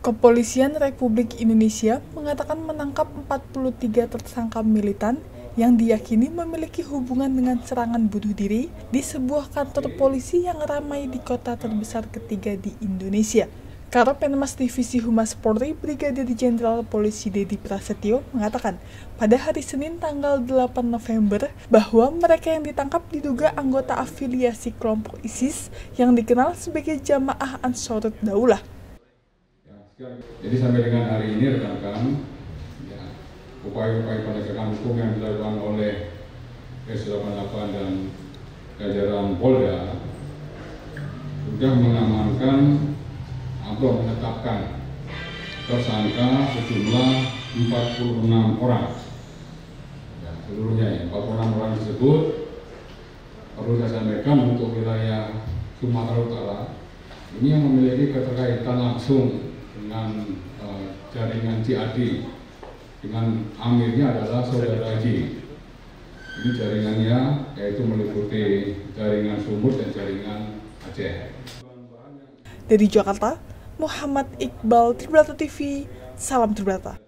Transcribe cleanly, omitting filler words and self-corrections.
Kepolisian Republik Indonesia mengatakan menangkap 43 tersangka militan yang diyakini memiliki hubungan dengan serangan bunuh diri di sebuah kantor polisi yang ramai di kota terbesar ketiga di Indonesia. Karopenmas Divisi Humas Polri Brigadir Jenderal Polisi Dedi Prasetyo mengatakan pada hari Senin tanggal 8 November bahwa mereka yang ditangkap diduga anggota afiliasi kelompok ISIS yang dikenal sebagai Jamaah Ansharud Daulah. Jadi sampai dengan hari ini rekan-rekan, upaya-upaya penegakan hukum yang dilakukan oleh S88 dan jajaran Polda sudah mengamankan atau menetapkan tersangka sejumlah 46 orang. Seluruhnya 46 orang tersebut perlu saya sampaikan untuk wilayah Sumatera Utara ini yang memiliki keterkaitan langsung dengan jaringan JAD, dengan amirnya adalah saudara J. Ini jaringannya yaitu meliputi jaringan Sumut dan jaringan Aceh. Dari Jakarta, Muhammad Iqbal, Tribrata TV, salam Tribrata.